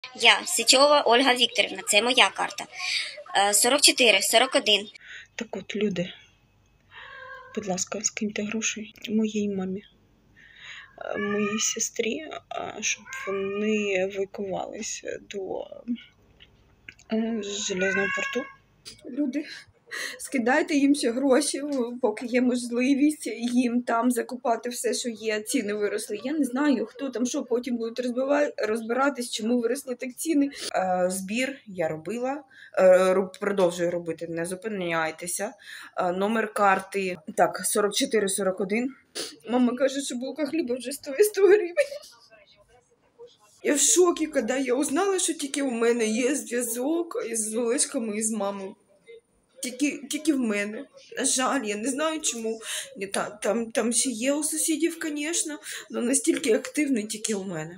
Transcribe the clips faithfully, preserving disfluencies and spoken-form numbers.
Я, Сичова Ольга Вікторівна, це моя карта. сорок чотири сорок один. Так от, люди, будь ласка, скиньте грошей моїй мамі, моїй сестрі, щоб вони евакуювалися до Железного порту. Люди, скидайте їм ще гроші, поки є можливість їм там закупати все, що є. Ціни виросли. Я не знаю, хто там, що потім будуть розбиратись, чому виросли так ціни. Збір я робила, продовжую робити, не зупиняйтеся. Номер карти, так, сорок чотири сорок один. Мама каже, що булка хліба вже стоїть сто гривень. Я в шокі, коли я узнала, що тільки у мене є зв'язок із Олешками і з мамою. Тільки, тільки в мене. На жаль, я не знаю чому. Там, там, там ще є у сусідів, звісно, але настільки активний тільки у мене.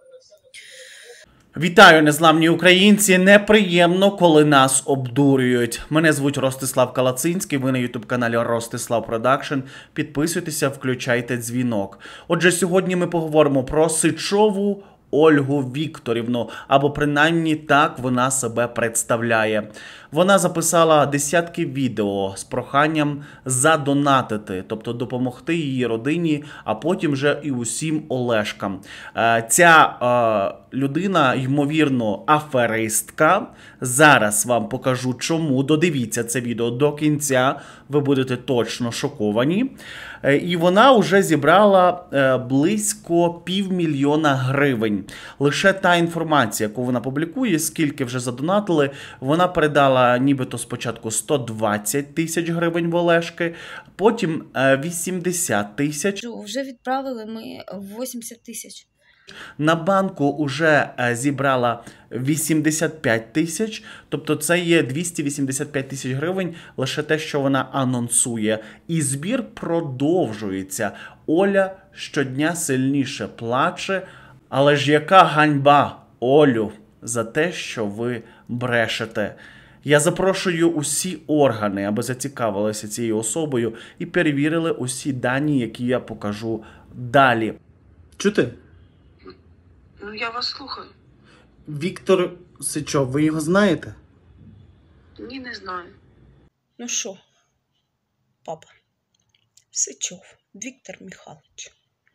Вітаю, незламні українці! Неприємно, коли нас обдурюють. Мене звуть Ростислав Калацинський, ви на ютуб-каналі Ростислав Продакшн. Підписуйтеся, включайте дзвінок. Отже, сьогодні ми поговоримо про Сичову Ольгу Вікторівну, або принаймні так вона себе представляє. Вона записала десятки відео з проханням задонатити, тобто допомогти її родині, а потім вже і усім Олешкам. Ця е, людина, ймовірно, аферистка. Зараз вам покажу чому. Додивіться це відео до кінця, ви будете точно шоковані. І вона вже зібрала е, близько півмільйона гривень. Лише та інформація, яку вона публікує, скільки вже задонатили, вона передала нібито спочатку сто двадцять тисяч гривень в Олешки, потім е, вісімдесят тисяч. Вже відправили ми вісімдесят тисяч. На банку вже зібрала вісімдесят п'ять тисяч, тобто це є двісті вісімдесят п'ять тисяч гривень, лише те, що вона анонсує. І збір продовжується. Оля щодня сильніше плаче, але ж яка ганьба, Олю, за те, що ви брешете. Я запрошую усі органи, аби зацікавилися цією особою і перевірили усі дані, які я покажу далі. Чути? Ну, я вас слухаю. Віктор Сичов, ви його знаєте? Ні, не знаю. Ну що, папа, Сичов Віктор Михайлович.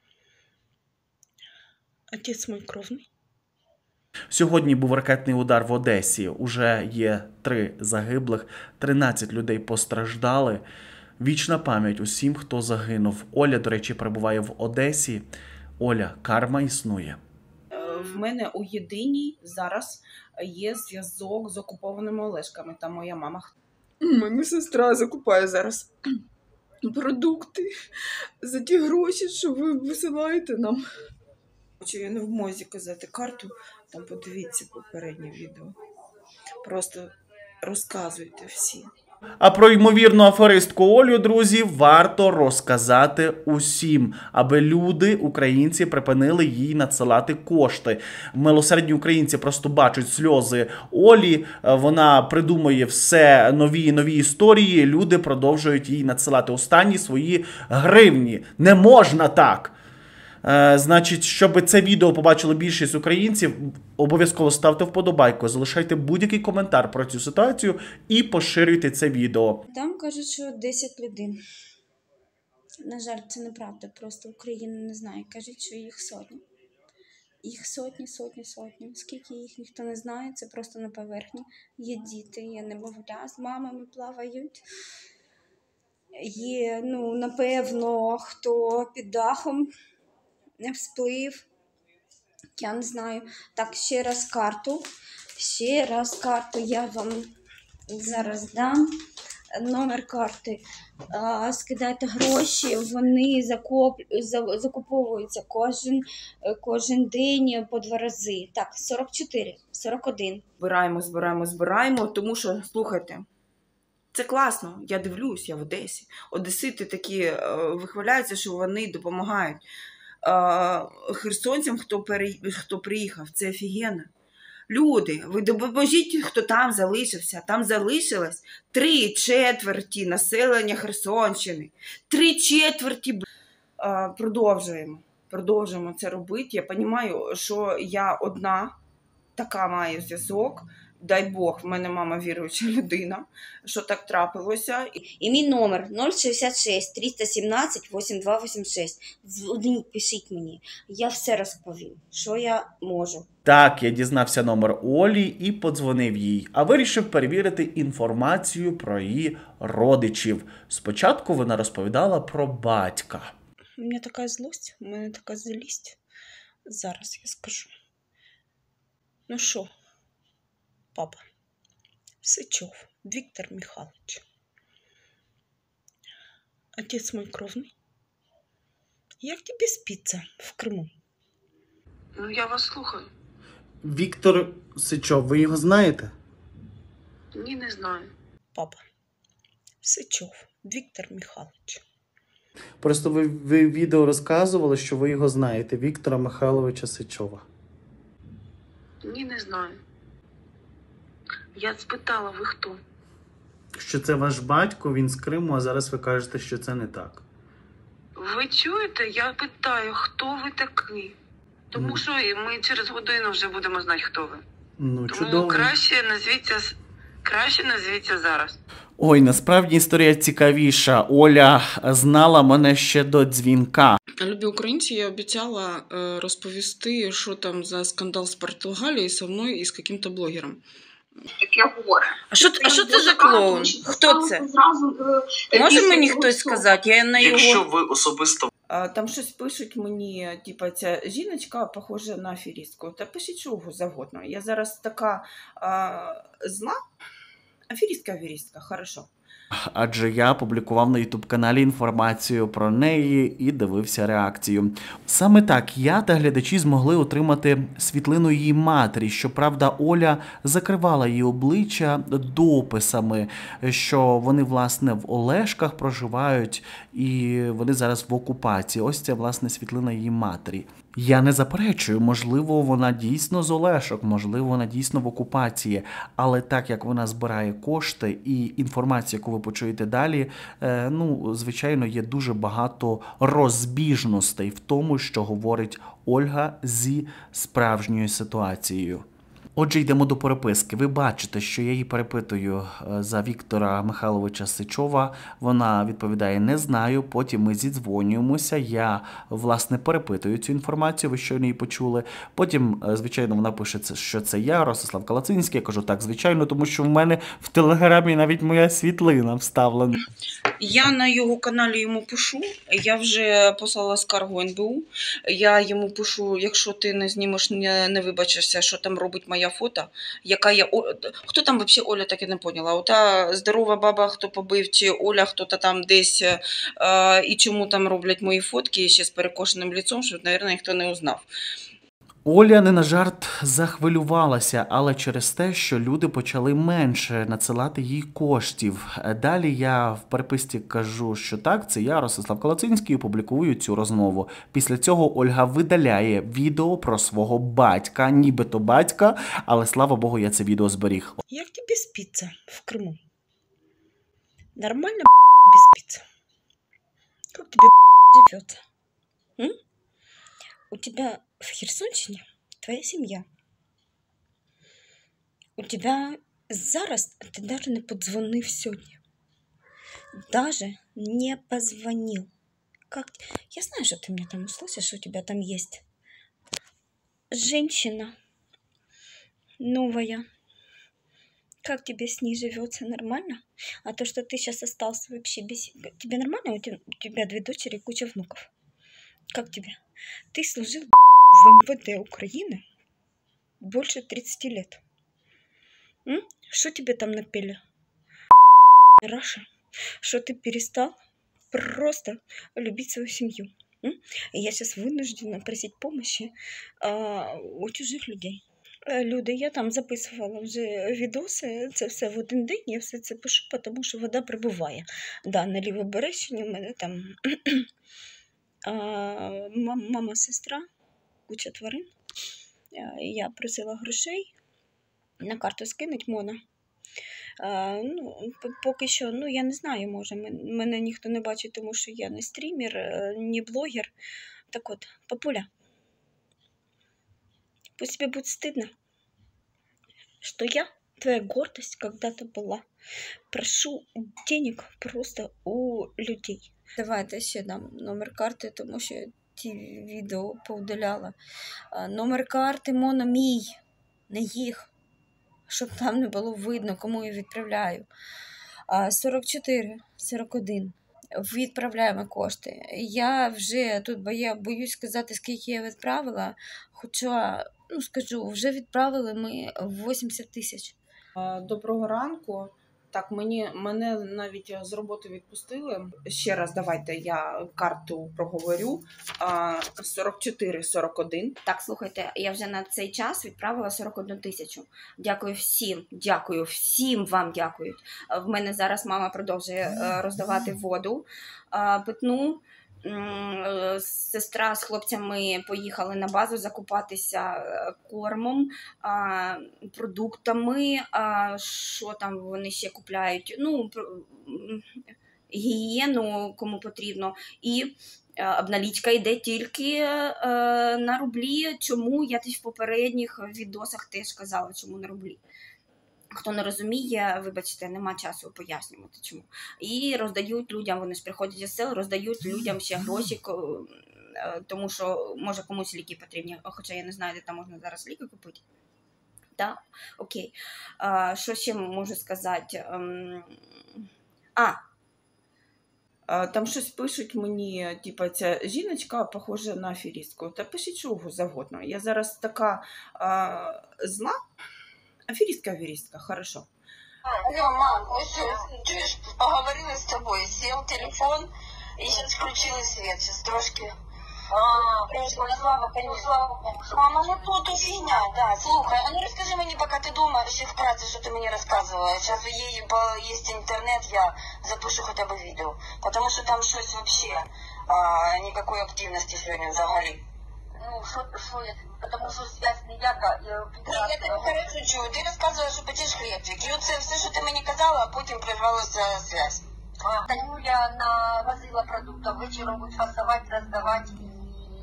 Отець мій кровний. Сьогодні був ракетний удар в Одесі. Уже є три загиблих, тринадцять людей постраждали. Вічна пам'ять усім, хто загинув. Оля, до речі, перебуває в Одесі. Оля, карма існує. В мене у єдиній зараз є зв'язок з окупованими Олешками. Там моя мама. Моя сестра закупає зараз продукти за ті гроші, що ви висилаєте нам. Я не в мозі казати карту, там подивіться попереднє відео. Просто розказуйте всі. А про ймовірну аферистку Олю, друзі, варто розказати усім, аби люди, українці, припинили їй надсилати кошти. Милосердні українці просто бачать сльози Олі, вона придумує все нові і нові історії, люди продовжують їй надсилати останні свої гривні. Не можна так! Е, значить, щоб це відео побачило більшість українців, обов'язково ставте вподобайку, залишайте будь-який коментар про цю ситуацію і поширюйте це відео. Там кажуть, що десять людей. На жаль, це неправда, просто Україна не знає. Кажуть, що їх сотні. Їх сотні, сотні, сотні. Скільки їх ніхто не знає, це просто на поверхні. Є діти, є немовля, з мамами плавають. Є, ну, напевно, хто під дахом не всплив, я не знаю. Так, ще раз карту, ще раз карту я вам зараз дам. Номер карти. А, скидайте гроші, вони закуп, закуповуються кожен, кожен день по два рази. Так, сорок чотири сорок один. Збираємо, збираємо, збираємо, тому що, слухайте, це класно, я дивлюсь, я в Одесі. Одесити такі е, вихваляються, що вони допомагають. Херсонцям, хто, пере... хто приїхав, це офігенно. Люди, ви допоможіть, хто там залишився. Там залишилось три четверті населення Херсонщини. Три четверті. Продовжуємо. Продовжуємо це робити. Я розумію, що я одна така має зв'язок. Дай Бог, в мене мама віруюча людина, що так трапилося. І мій номер нуль шістдесят шість триста сімнадцять вісімдесят два вісімдесят шість. Дзвоніть, пишіть мені. Я все розповім, що я можу. Так, я дізнався номер Олі і подзвонив їй, а вирішив перевірити інформацію про її родичів. Спочатку вона розповідала про батька. У мене така злость, у мене така злість. Зараз я скажу. Ну що, папа, Сычев Виктор Михайлович. Отец мой кровный. Як тебе спится в Криму? Ну, я вас слухаю. Віктор Сичов, ви його знаєте? Ні, не знаю. Папа, Сычев Виктор Михайлович. Просто ви, ви в відео розказували, що ви його знаєте, Віктора Михайловича Сичова. Ні, не знаю. Я спитала, ви хто? Що це ваш батько, він з Криму, а зараз ви кажете, що це не так. Ви чуєте? Я питаю, хто ви такий? Тому Ну. що ми через годину вже будемо знати, хто ви. Ну, Тому чудово. краще назвіться, с- краще назвіться зараз. Ой, насправді історія цікавіша. Оля знала мене ще до дзвінка. Любі українці, я обіцяла е, розповісти, що там за скандал з Португалії зі мною і з яким-то блогером. Таке горе. А що, а що це за клоун? Хто це? Може мені хтось сказати? Я на його... ви особисто... А, Там щось пишуть мені, типа, ця жіночка похожа на аферістку. Та пишіть чого завгодно. Я зараз така а, зла. Аферістка, аферістка, хорошо. Адже я публікував на ютуб-каналі інформацію про неї і дивився реакцію. Саме так я та глядачі змогли отримати світлину її матері. Щоправда, Оля закривала її обличчя дописами, що вони, власне, в Олешках проживають і вони зараз в окупації. Ось це, власне, світлина її матері. Я не заперечую, можливо, вона дійсно з Олешок, можливо, вона дійсно в окупації, але так як вона збирає кошти і інформацію, яку ви почуєте далі, е, ну, звичайно, є дуже багато розбіжностей в тому, що говорить Ольга зі справжньою ситуацією. Отже, йдемо до переписки. Ви бачите, що я її перепитую за Віктора Михайловича Сичова. Вона відповідає «не знаю», потім ми зідзвонюємося, я, власне, перепитую цю інформацію, ви щойно її почули. Потім, звичайно, вона пише, що це я, Ростислав Калацинський. Я кажу «так, звичайно», тому що в мене в Телеграмі навіть моя світлина вставлена. Я на його каналі йому пишу, я вже послала скаргу ен бе у, я йому пишу, якщо ти не знімеш, не, не вибачишся, що там робить моя фото, яка я... О, хто там взагалі Оля, так і не поняла. Ота здорова баба, хто побив, чи Оля, хто-то там десь, е, і чому там роблять мої фотки ще з перекошеним лицом, щоб, мабуть, ніхто не узнав. Оля не на жарт захвилювалася, але через те, що люди почали менше надсилати їй коштів. Далі я в переписці кажу, що так, це я, Ростислав Калацинський, публікую цю розмову. Після цього Ольга видаляє відео про свого батька, нібито батька, але, слава Богу, я це відео зберіг. Як тебе спится в Крыму? Нормально тебе спится? Как тебе живется? М? У тебя в Херсонщине твоя семья. У тебя зараз ты даже не подзвонив сьогодні. Даже не позвонил. Как... Я знаю, что ты меня там услышишь, что у тебя там есть женщина новая. Как тебе с ней живется? Нормально? А то, что ты сейчас остался вообще без... Тебе нормально? У тебя, у тебя две дочери и куча внуков. Как тебе? Ты служил в эм вэ дэ Украины больше тридцати лет. М? Что тебе там напели? Раша? Что ты перестал просто любить свою семью? М? И я сейчас вынуждена просить помощи а, у чужих людей. Люди, я там записувала вже відоси, це все в один день, я все це пишу, тому що вода прибуває. Да, на Лівобережчині в мене там а, мама, сестра, куча тварин. Я просила грошей, на карту скинуть Мона. А, ну, поки що, ну, я не знаю, може, мене ніхто не бачить, тому що я не стрімер, не блогер. Так от, папуля, пусть тебе будет стыдно. что я, твоя гордость, когда-то была. Прошу денег просто у людей. Давайте ще дам номер карти, тому що ті відео повдаляла. А, номер карти моно мій, не їх, щоб там не було видно, кому я відправляю. А, сорок чотири сорок один. Відправляємо кошти. Я вже тут боя, боюсь сказати, скільки я відправила, хоча, ну скажу, вже відправили ми вісімдесят тисяч. Доброго ранку. Так, мені, мене навіть з роботи відпустили. Ще раз давайте я карту проговорю. сорок чотири сорок один. Так, слухайте, я вже на цей час відправила сорок одну тисячу. Дякую всім, дякую, всім вам дякую. В мене зараз мама продовжує роздавати воду питну. Сестра з хлопцями поїхали на базу закупатися кормом, продуктами, що там вони ще купляють, ну, гігієну, кому потрібно, і обналічка йде тільки на рублі, чому я теж в попередніх відосах теж казала, чому на рублі. Хто не розуміє, вибачте, нема часу пояснювати чому. І роздають людям, вони ж приходять із сел, роздають людям ще гроші, тому що, може, комусь ліки потрібні, хоча я не знаю, де там можна зараз ліки купити. Так, окей. А, що ще можу сказати? А, Там щось пишуть мені, типу, ця жіночка похожа на аферістку. Та пишіть чого завгодно. Я зараз така а, зла. Аферистка, аферистка, хорошо. Алло, мам, мы все, чуешь, поговорила с тобой, сел телефон и сейчас включила свет, сейчас трошки. А, слава, конечно. Мама, ну тут фигня, да, слухай, а ну расскажи мне, пока ты дома, вообще вкратце, что ты мне рассказывала. Сейчас у ей есть интернет, я запишу хотя бы видео, потому что там что-то вообще а, никакой активности сегодня взагалі. Ну, что, что я, потому что связь ніяка. Я, я тебе хорошо чую. Ти розказувала, що печеш хлібчик. І оце все, що ти мені казала, а потім прервалася связь. А. Танюля навозила продуктів, вечором буде фасувати, роздавати і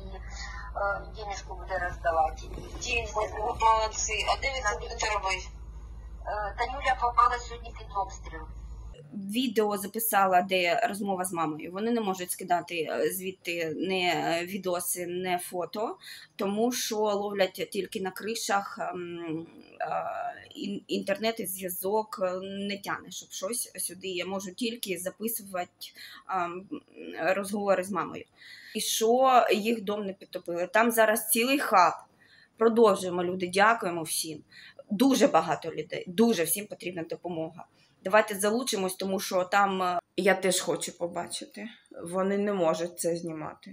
е, денежку буде роздавати. Денежку, молодці. А де ви це будете робити? Е, Танюля попала сьогодні під обстріл. Відео записала, де розмова з мамою. Вони не можуть скидати звідти не відоси, не фото, тому що ловлять тільки на кришах, інтернет і зв'язок не тягне, щоб щось сюди. Я можу тільки записувати розговори з мамою. І що їх дом не підтопили. Там зараз цілий хаб. Продовжуємо, люди, дякуємо всім. Дуже багато людей, дуже всім потрібна допомога. Давайте залучимось, тому що там я теж хочу побачити. Вони не можуть це знімати.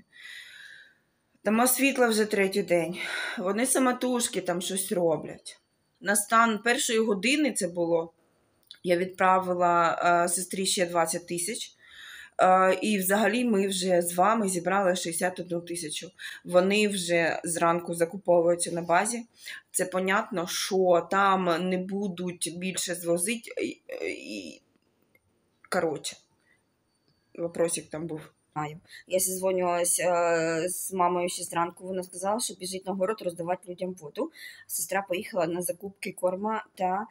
Нема світла вже третій день. Вони самотужки там щось роблять. На стан першої години це було. Я відправила е, сестрі ще двадцять тисяч. Е, і взагалі ми вже з вами зібрали шістдесят одну тисячу. Вони вже зранку закуповуються на базі. Це понятно, що там не будуть більше звозити. І... Коротше, вопросик там був. Я зізвонювалася з мамою ще зранку, вона сказала, що біжить на город роздавати людям воду. Сестра поїхала на закупки корма та,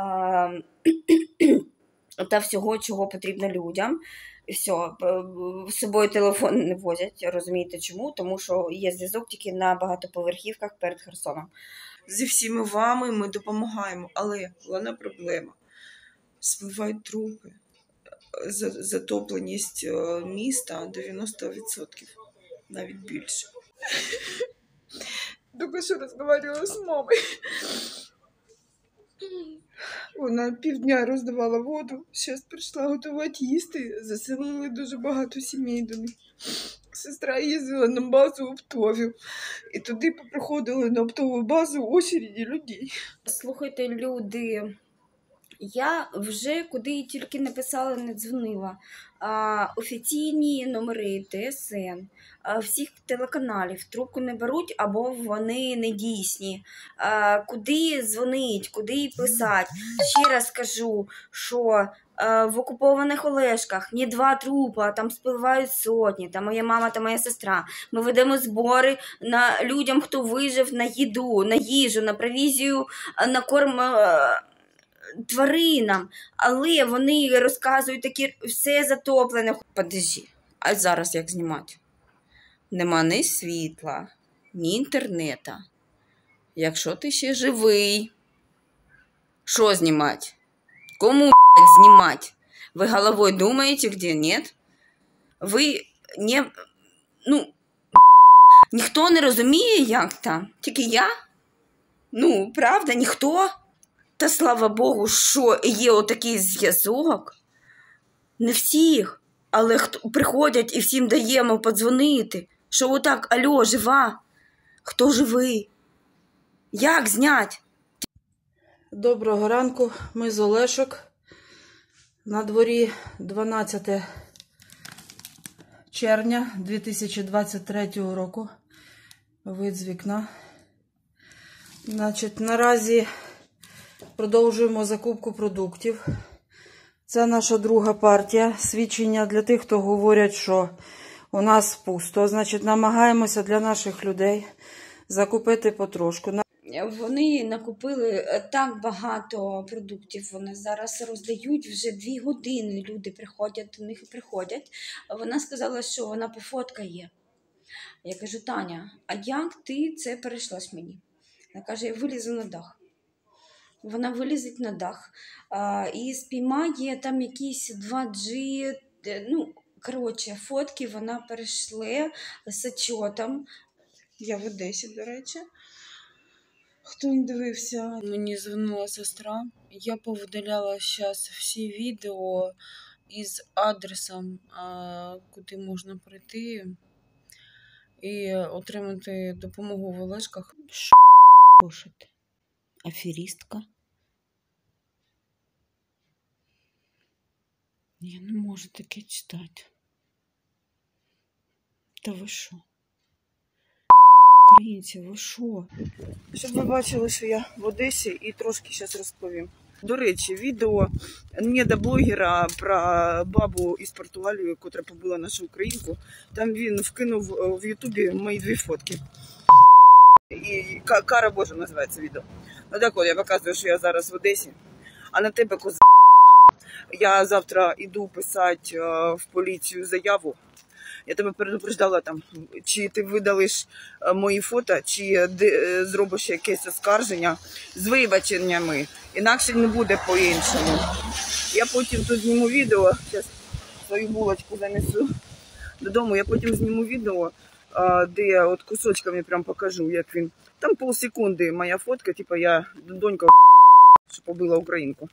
е, та всього, чого потрібно людям. І все, з собою телефон не возять, розумієте чому? Тому що є зв'язок тільки на багатоповерхівках перед Херсоном. Зі всіми вами ми допомагаємо, але головна проблема – спливають трупи. Затопленість міста дев'яносто відсотків, навіть більше. Тільки що розмовляла з мамою. Вона півдня роздавала воду, зараз прийшла готувати їсти, заселили дуже багато сімей до них. Сестра їздила на базу оптовів, і туди приходили на оптову базу очереді людей. Слухайте, люди, Я вже куди тільки не писала, не дзвонила. А, офіційні номери Т С Н, а, всіх телеканалів трубку не беруть або вони не дійсні. А, куди дзвонить, куди писати. Ще раз кажу, що а, в окупованих Олешках не два трупа, там спливають сотні, там моя мама та моя сестра. Ми ведемо збори на людям, хто вижив, на їду, на їжу, на провізію, на корм а, тваринам, але вони розказують такі, все затоплене. Подожди, а зараз як знімати? Нема ні світла, ні інтернету. Якщо ти ще живий, що знімати? Кому, блядь, знімати? Ви головою думаєте, де? Ні? Ви не... Ну, ніхто не розуміє, як там? Тільки я? Ну, правда, ніхто? Та слава Богу, що є отакий зв'язок. Не всіх, але хто приходять і всім даємо подзвонити. Що отак, алло, жива? Хто живий? Як знять? Доброго ранку, ми з Олешок. На дворі дванадцяте червня дві тисячі двадцять третього року. Вид з вікна. Значить, наразі продовжуємо закупку продуктів. Це наша друга партія. Свідчення для тих, хто говорять, що у нас пусто. Значить, намагаємося для наших людей закупити потрошку. Вони накупили так багато продуктів, вони зараз роздають, вже дві години люди приходять, до них приходять. Вона сказала, що вона пофоткає. Я кажу, Таня, а як ти це перейшлась мені? Вона каже, я вилізу на дах. Вона вилізить на дах а, і спіймає там якісь два джі, ну, коротше, фотки вона перейшла з отчетом. Я в Одесі, до речі. Хто не дивився? Мені дзвонила сестра. Я повидаляла зараз всі відео із адресом, куди можна прийти і отримати допомогу в Олешках. Що пишете? Аферістка? Я не можу таке читати. Та ви що? Українці, ви що? Щоб ви бачили, що я в Одесі, і трошки зараз розповім. До речі, відео недоблогера про бабу із Португалії, котра побила нашу українку. Там він вкинув в Ютубі мої дві фотки. І «Кара Божа» називається відео. Ну так от, я показую, що я зараз в Одесі, а на тебе коза. Я завтра йду писати в поліцію заяву. Я тебе передупреждала там, чи ти видалиш мої фото, чи зробиш якесь оскарження з вибаченнями. Інакше не буде по-іншому. Я потім тут зніму відео, зараз свою булочку занесу додому, я потім зніму відео, де от кусочками прям покажу, як він. Там полсекунди моя фотка, типу я донька, що побила українку.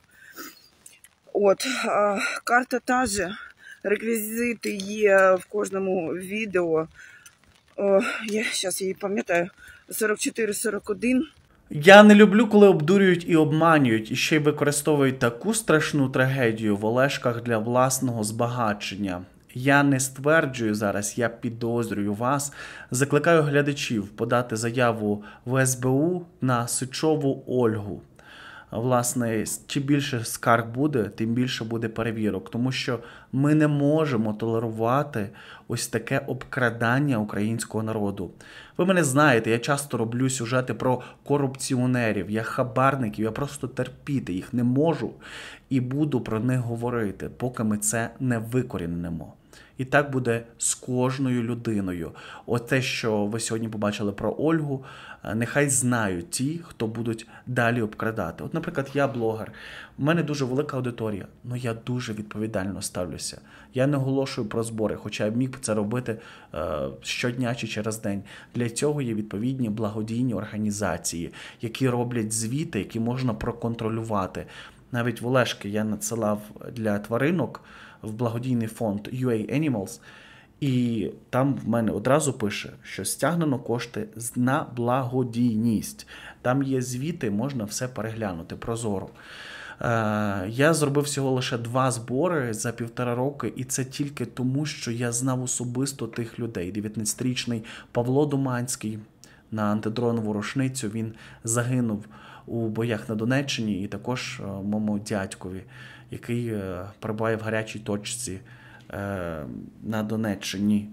От, карта та же. Реквізити є в кожному відео. О, я зараз її пам'ятаю. сорок чотири сорок один. Я не люблю, коли обдурюють і обманюють, і ще й використовують таку страшну трагедію в Олешках для власного збагачення. Я не стверджую зараз, я підозрюю вас. Закликаю глядачів подати заяву в С Б У на Сичову Ольгу. Власне, чим більше скарг буде, тим більше буде перевірок. Тому що ми не можемо толерувати ось таке обкрадання українського народу. Ви мене знаєте, я часто роблю сюжети про корупціонерів, я хабарників, я просто терпіти їх не можу і буду про них говорити, поки ми це не викорінимо. І так буде з кожною людиною. Оте, що ви сьогодні побачили про Ольгу, нехай знають ті, хто будуть далі обкрадати. От, наприклад, я блогер, у мене дуже велика аудиторія, але я дуже відповідально ставлюся. Я не оголошую про збори, хоча я міг це робити е, щодня чи через день. Для цього є відповідні благодійні організації, які роблять звіти, які можна проконтролювати. Навіть в Олешки я надсилав для тваринок в благодійний фонд ю ей Animals, і там в мене одразу пише, що стягнено кошти на благодійність. Там є звіти, можна все переглянути, прозоро. Я зробив всього лише два збори за півтора роки, і це тільки тому, що я знав особисто тих людей. дев'ятнадцятирічний Павло Думанський на антидронову рушницю, він загинув у боях на Донеччині, і також моєму дядькові, який перебуває в гарячій точці на Донеччині.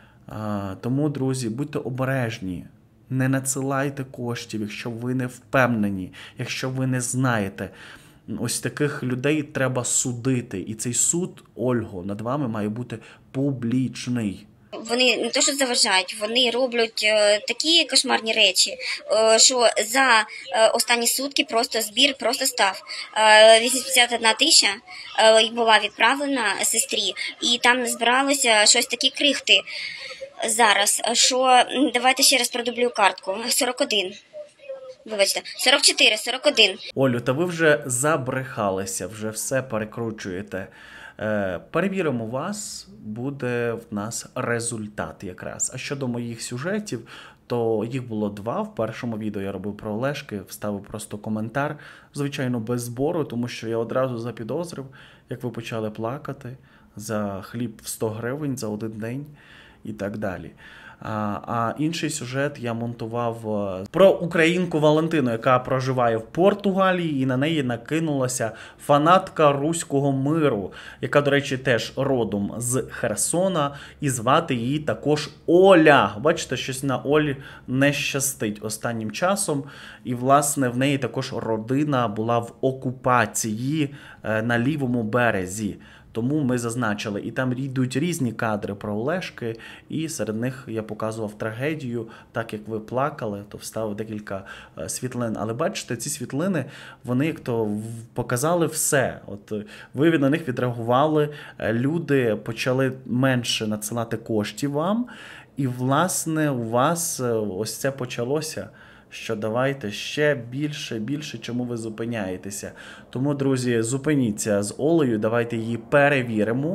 Тому, друзі, будьте обережні. Не надсилайте коштів, якщо ви не впевнені, якщо ви не знаєте. Ось таких людей треба судити. І цей суд, Ольго, над вами має бути публічний. Вони не те, що заважають, вони роблять е, такі кошмарні речі, е, що за е, останні сутки просто збір просто став. Е, вісімдесят одна тисяча е, була відправлена сестрі, і там збиралося щось такі крихти зараз, що, давайте ще раз продублюю картку, сорок один. Вибачте, сорок чотири, сорок один. Олю, та ви вже забрехалися, вже все перекручуєте. Е, перевіримо вас, буде в нас результат якраз. А щодо моїх сюжетів, то їх було два. В першому відео я робив про Олешки, вставив просто коментар, звичайно, без збору, тому що я одразу запідозрив, як ви почали плакати за хліб в сто гривень за один день і так далі. А, а інший сюжет я монтував про українку Валентину, яка проживає в Португалії, і на неї накинулася фанатка руського миру, яка, до речі, теж родом з Херсона, і звати її також Оля. Бачите, щось на Олі не щастить останнім часом, і, власне, в неї також родина була в окупації на лівому березі. Тому ми зазначили, і там йдуть різні кадри про Олешки, і серед них я показував трагедію, так як ви плакали, то вставив декілька світлин. Але бачите, ці світлини, вони як то показали все. От ви на них відреагували, люди почали менше надсилати коштів вам, і, власне, у вас ось це почалося. Що давайте ще більше, більше, чому ви зупиняєтеся. Тому, друзі, зупиніться з Олею, давайте її перевіримо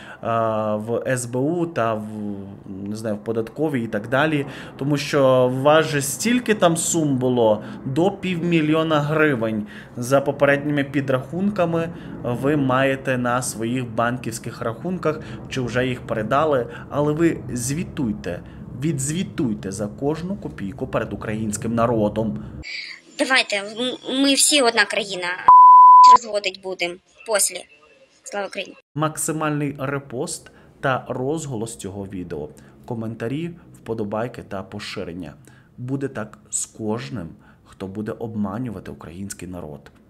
а, в ес бе у та в, не знаю, в податковій і так далі. Тому що у вас же стільки там сум було, до півмільйона гривень. За попередніми підрахунками ви маєте на своїх банківських рахунках, чи вже їх передали, але ви звітуйте. Відзвітуйте за кожну копійку перед українським народом. Давайте, ми всі одна країна. Розводить будемо після. Слава Україні. Максимальний репост та розголос цього відео. Коментарі, вподобайки та поширення. Буде так з кожним, хто буде обманювати український народ.